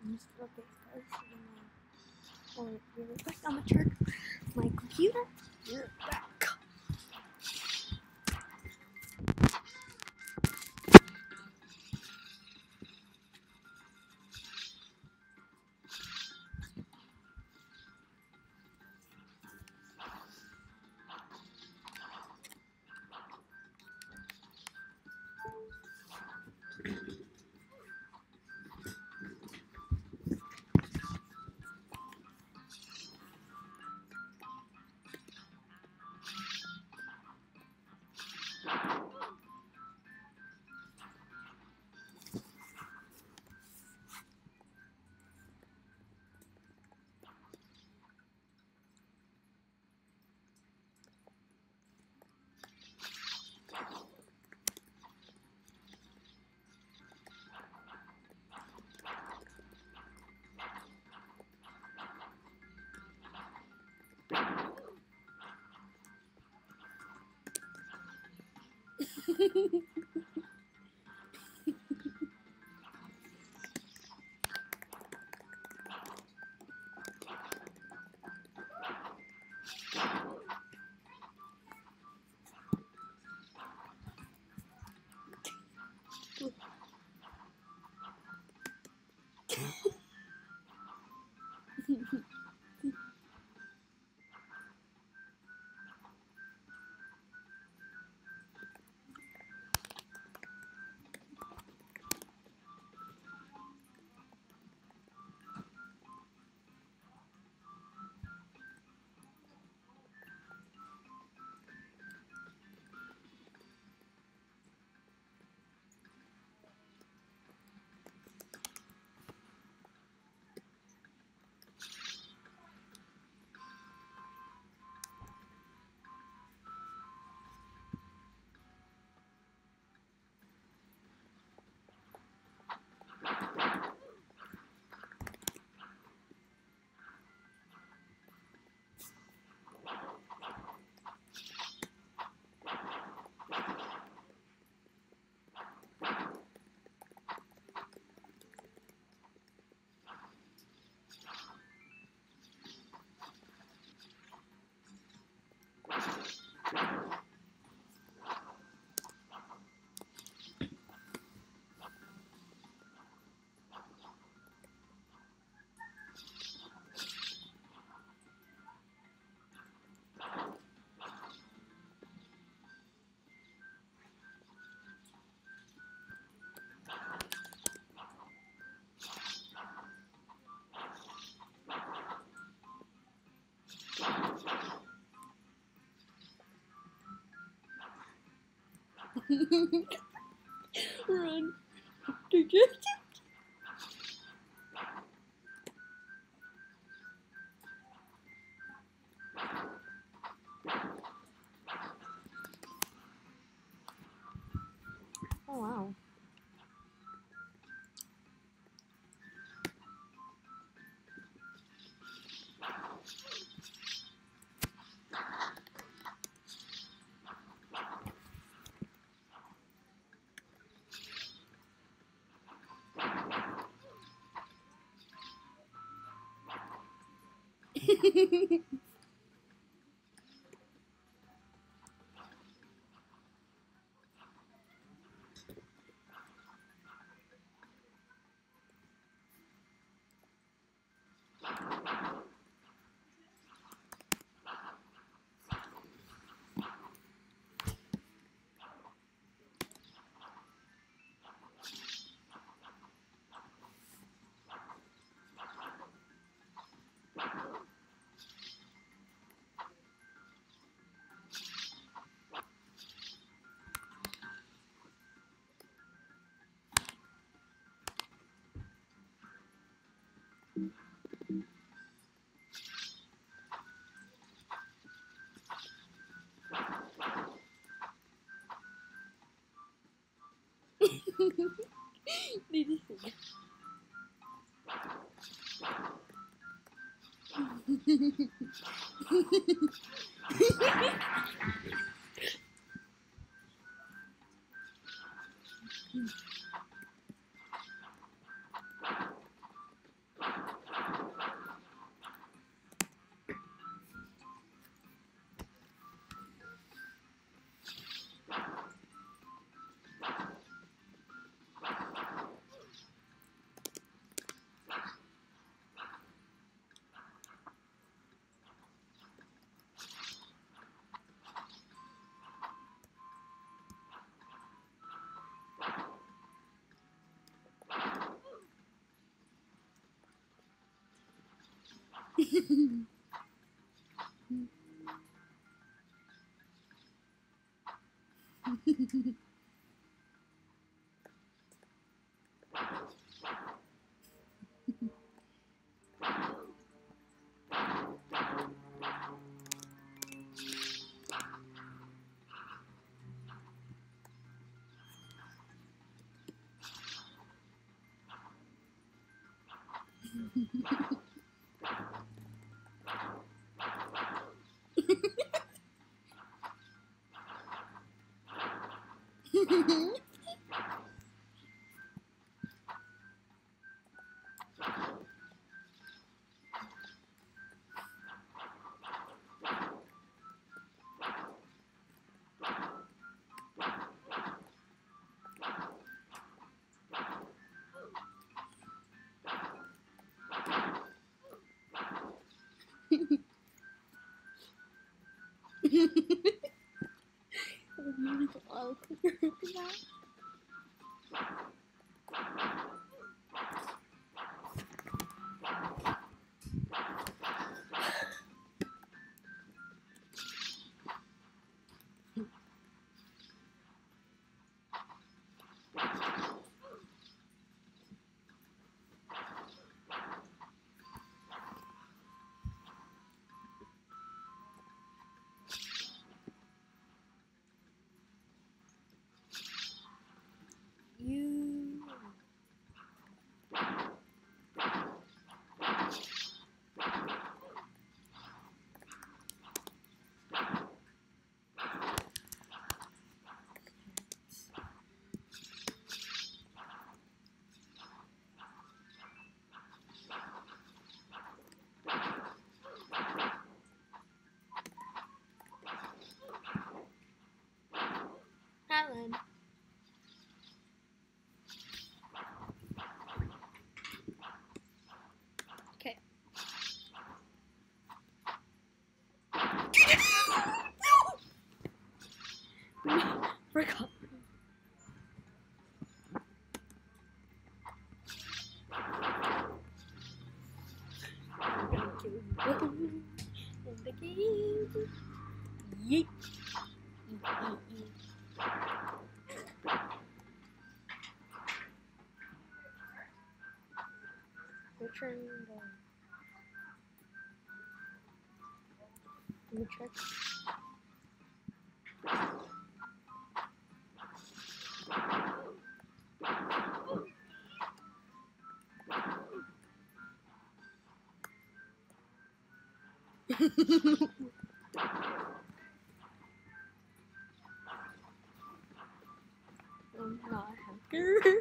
Okay, guys, really quick, I'm gonna turn my computer. We're back. Run. Oh wow. You. Helen. Okay. Forgot. I'm gonna kill you in the game. Yeet. Return the. Let me check. I'm not hacker.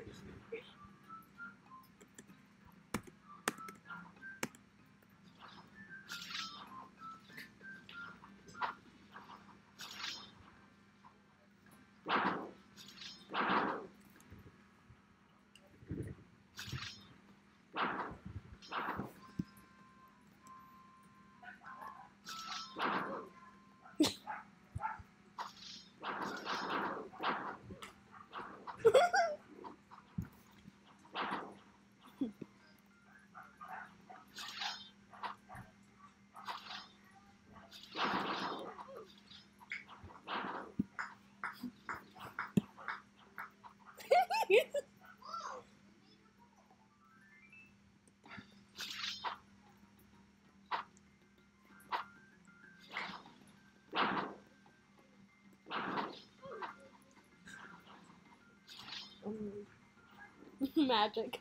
Magic.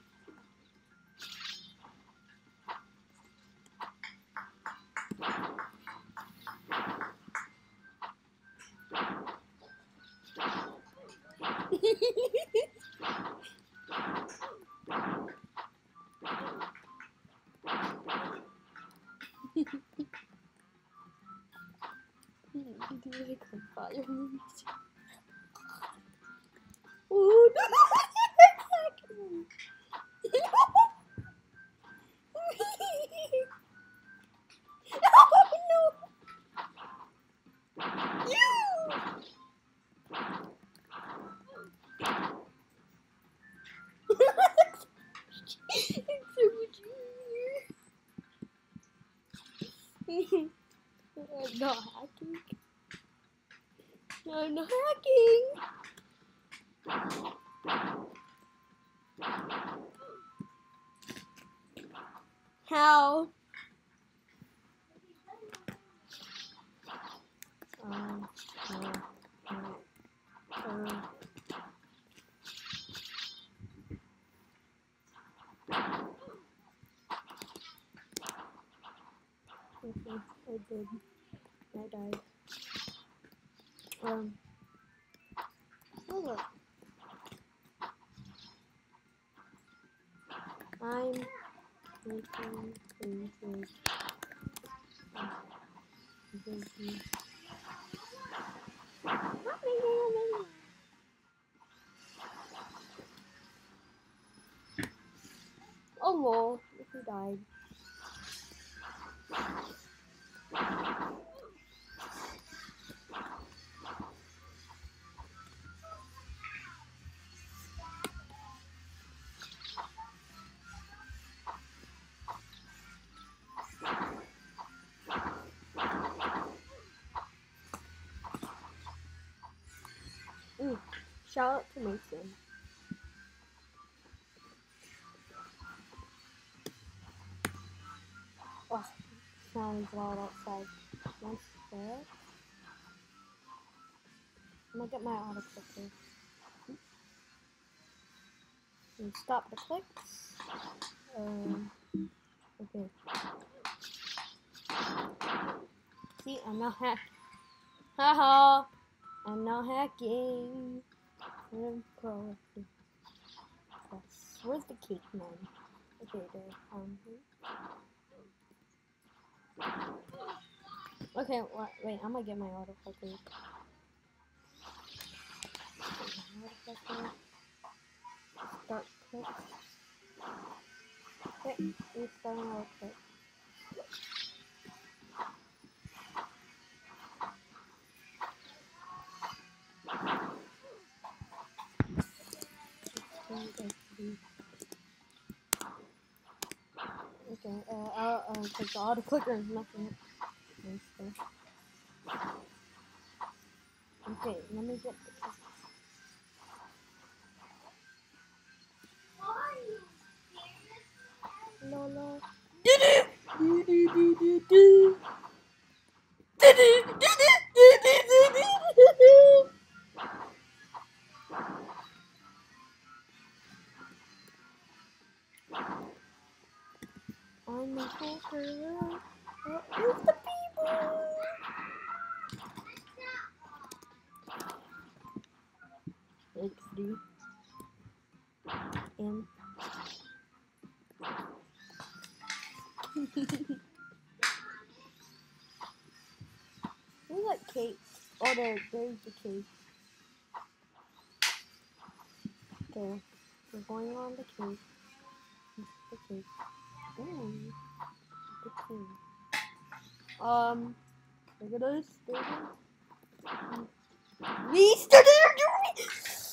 Do like a fire. Oh no! It's so junior. not hacking. I'm not hacking. How? Okay, I did. I died. Oh look. I'm making things. Oh lol, if he died. Ooh, shout out to Mason. Oh, sounds loud outside. Nice there. I'm gonna get my autoclicker. And stop the clicks. Okay. See, I'm not hacking. Haha! I'm not hacking. I'm pro. Yes. Where's the cake man? Okay, there. Okay, wait, I'm gonna get my autoclicker. Start click. Okay, restart autoclick. Okay, I'll take the autoclicker and nothing. Okay, let me get the Lola. I'm a hacker. Where's the people? XD. And where's that cake? Oh, there's the cake. Okay, we're going on the cake. The cake. Ooh, the cake. Look at us. We started doing.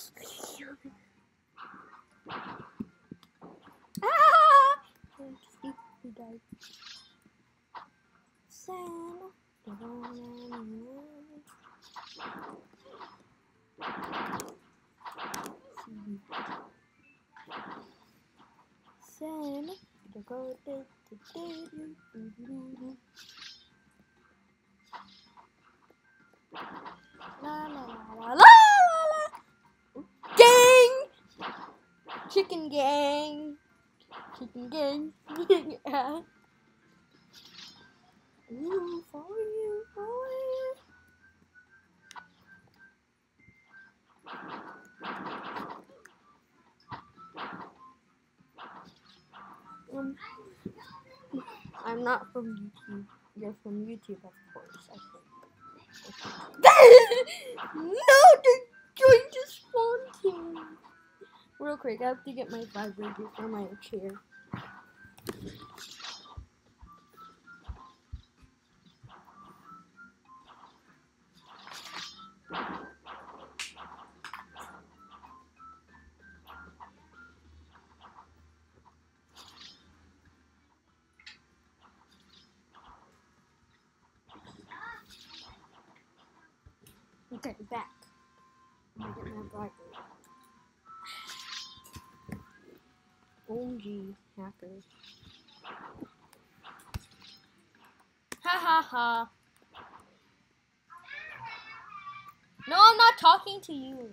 Ah! He died. Sam. Sam. La la la la la la. Gang! Chicken gang! Chicken gang! Yeah. Ooh, for you, boy. I'm not from YouTube. You're from YouTube, of course, I think. No, they're going to spawn here. Real quick, I have to get my vibrator for my chair. Okay, back. I'm gonna get my bribery. OMG, hackers. Ha ha ha. No, I'm not talking to you.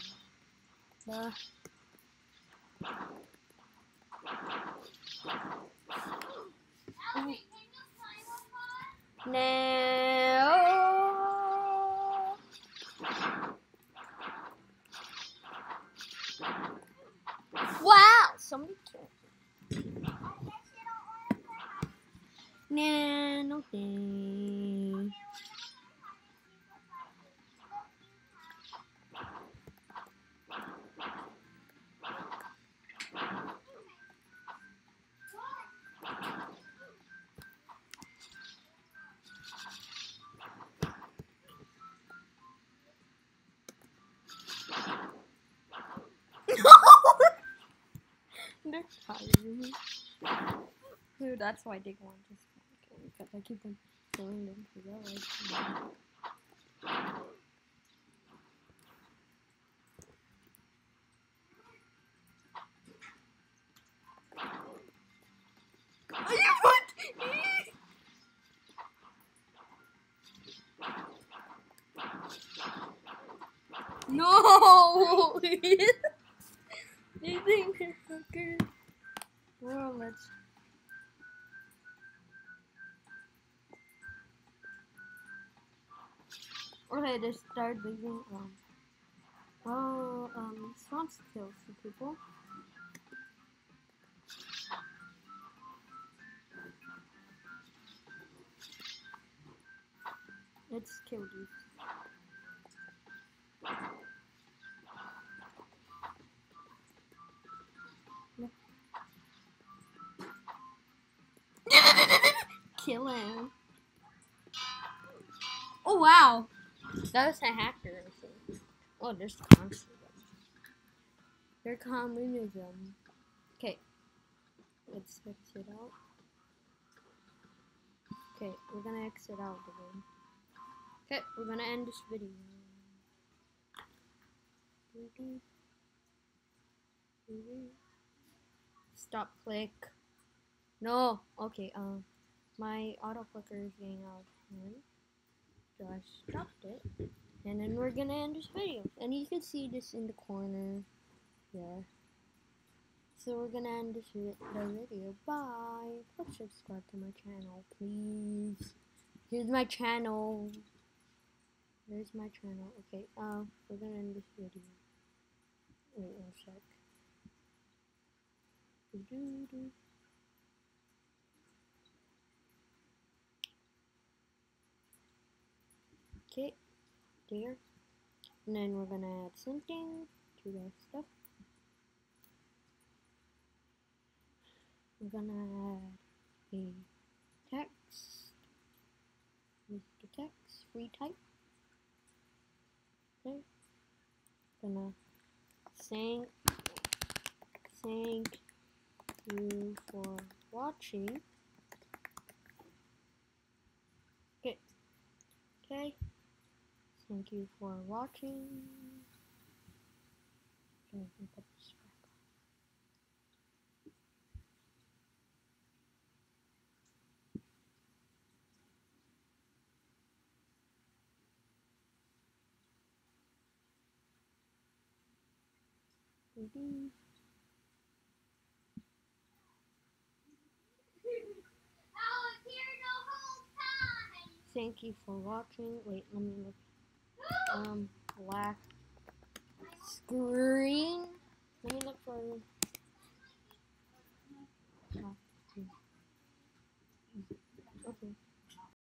No. Wow, somebody killed. Nah, no thing. They're tiring me. Dude, that's why they want to kill me, because I keep on killing them for their life. No! They think they're fuckers. Well, let's. Okay, they start leaving. Swamps kills some people. Let's kill these. Kill him. Oh wow, that was a hacker. Oh, there's communism. They're communism. Okay, let's exit out. Okay, we're gonna exit out the room. Okay, we're gonna end this video. Stop click. No. Okay. My auto clicker is getting out of hand, so I stopped it. And then we're gonna end this video. And you can see this in the corner. Yeah. So we're gonna end this video. Bye. Please subscribe to my channel, please. Here's my channel. There's my channel. Okay. We're gonna end this video. Wait 1 sec. Okay, there. And then we're gonna add something to that stuff. We're gonna add a text with the text, free type. Okay. Gonna thank you for watching. Okay. Okay. Thank you for watching. Okay, let me put this back on. Thank you for watching. Wait, let me look. Black screen. Let me look for.